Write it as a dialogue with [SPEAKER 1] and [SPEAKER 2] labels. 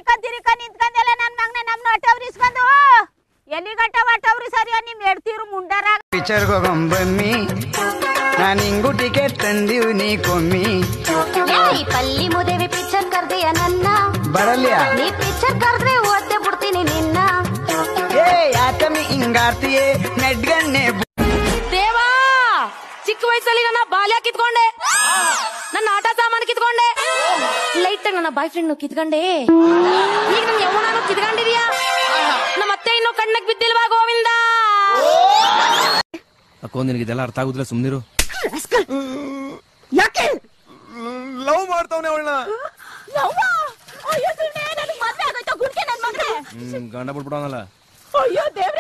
[SPEAKER 1] ತಿರಿಕ ನಿಂತ್ಕೊಂಡೆಲ್ಲ ನನ್ ಮಗನೇ ನಮ್ನ ಅಟವ್ರಿಸ್ಕೊಂಡು ಎಲ್ಲಿ ಗಂಟ ಒಟ್ಟವ್ರಿ ಸರಿಯ ನಿಮ್ ಎಡ್ತೀರು ಮುಂಡಾರ
[SPEAKER 2] ಪಿಕ್ಚರ್ ಹೋಗಂಬಮ್ಮಿ ನಾನು ಹಿಂಗು ಟಿಕೆಟ್ ತಂದೀವ್ ನೀ ಕೊಮ್ಮಿ
[SPEAKER 3] ಪಲ್ಲಿ ಮುದೇವಿ ಪಿಕ್ಚರ್ ಕರ್ದೆಯ ನನ್ನ
[SPEAKER 2] ಬರಲ್ಯಾ
[SPEAKER 3] ನೀ ಪಿಕ್ಚರ್ ಕರ್ದ್ರೆ ಓದ್ದೆ ಬಿಡ್ತೀನಿ ನಿನ್ನ
[SPEAKER 2] ಏ ಯಾಕಮ್ಮಿ ಹಿಂಗಾರ್ತಿಯೇ ನೆಡ್ಗಣ್ಣೆ
[SPEAKER 3] ದೇವಾ ಚಿಕ್ಕ ವಯಸ್ಸಲ್ಲಿ ನನ್ನ ಬಾಲ್ಯ ಕಿತ್ಕೊಂಡೆ ನನ್ನ ಆಟ ಸಾಮಾನು ಕಿತ್ಕೊಂಡೆ ಲೈಟ್ ನನ್ನ ಬಾಯ್ ಫ್ರೆಂಡ್ ಕಿತ್ಕೊಂಡೆ ಈಗ ನನ್ ಯೌವನಾನು ಕಿತ್ಕೊಂಡಿದ್ಯಾ ನಮ್ಮ ಅತ್ತೆ ಇನ್ನು ಕಣ್ಣಕ್ ಬಿದ್ದಿಲ್ವಾ ಗೋವಿಂದ
[SPEAKER 4] ಅಕ್ಕೋ ನಿನಗೆ ಇದೆಲ್ಲ ಅರ್ಥ ಆಗುದಿಲ್ಲ ಸುಮ್ನಿರು
[SPEAKER 1] ಯಾಕೆ
[SPEAKER 4] ಲವ್ ಮಾಡ್ತಾವನೆ ಅವಳನ್ನ
[SPEAKER 1] ಅಯ್ಯೋ ಸುಳ್ಳೆ ನನಗೆ ಮದ್ವೆ ಆಗೋಯ್ತು ಗುಡ್ಕೆ ನನ್ ಮಗನೇ
[SPEAKER 4] ಗಂಡ ಬಿಟ್ಬಿಡೋನಲ್ಲ
[SPEAKER 1] ಅಯ್ಯೋ ದೇವ